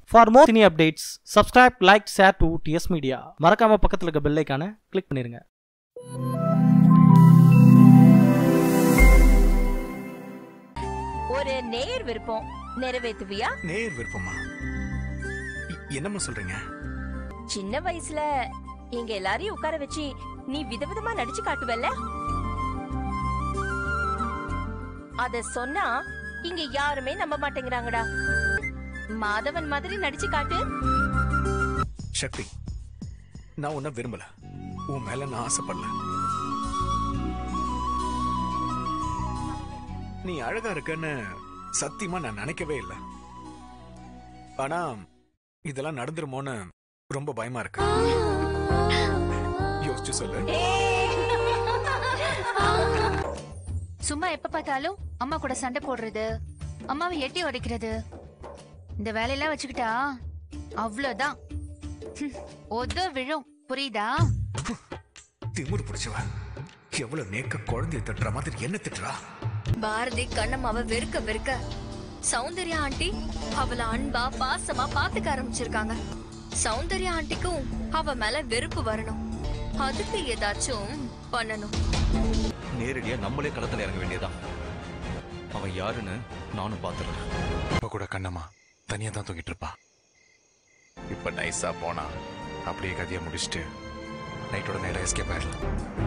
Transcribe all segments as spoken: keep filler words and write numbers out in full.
For more cine updates, subscribe, like, share to T S Media. மறக்காம பக்கத்துல இருக்க bell ஐகானை கிளிக் பண்ணிருங்க. ஒரு நேர் விருப்பம் நிறைவேத்துவியா? நேர் விருப்பமா? என்னம்மா சொல்றீங்க? சின்ன வயசுல எங்க எல்லாரையும் உட்கார வச்சு நீ விதவிதமா நடிச்சு காட்டுவல்ல? அத சொன்னா இங்க யாருமே நம்ப மாட்டேங்கிறாங்கடா. மாதவன் மாதிரி நடிச்சு காட்டு. சக்தி, நான் உன்ன விரும்பல, உன் மேல நான் ஆசைப்படல. நீ அழகா இருக்கன்னு சத்தியமா நான் நினைக்கவே இல்லை. ஆனா இதெல்லாம் நடந்துருமோன்னு ரொம்ப பயமா இருக்கு. யோசிச்சு சொல்லு. சும்மா எப்ப பார்த்தாலும் அம்மா கூட சண்டை போடுறது, அம்மாவை எட்டி உடைக்கிறது, இந்த வேலையெல்லாம் வச்சுக்கிட்டா அவ்வளவுதான். ஒத விழும், புரியுதா? திமிரு பிடிச்சவ எவ்வளவு நேக்க குழந்தைய திட்டுற மாதிரி என்ன திட்டுறா? பாரதி கண்ணம்மாவை வெறுக்க வெறுக்க சௌந்தர்யா ஆண்டி அவளை அன்பா பாசமா பாத்துக்க ஆரம்பிச்சிருக்காங்க. சௌந்தர்யா ஆண்டிக்கும் அவ மேல வெறுப்பு வரணும், அதுக்கு ஏதாச்சும் பண்ணணும். நேரடியா நம்மளே களத்துல இறங்க வேண்டியதான். அவன் யாருன்னு நானும் பாத்துறேன். இப்ப கூட கண்ணம்மா தனியா தான் தூங்கிட்டு இருப்பா. இப்ப நைஸா போனா அப்படியே கதையை முடிச்சுட்டு நைட்டோட நைட்டா எஸ்கேப் ஆயிடலாம்.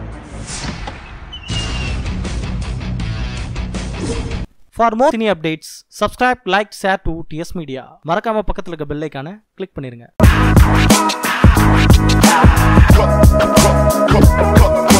For more cine updates, subscribe, like, share to T S Media. மறக்காம பக்கத்துல இருக்க பெல் ஐகானை கிளிக் பண்ணிருங்க.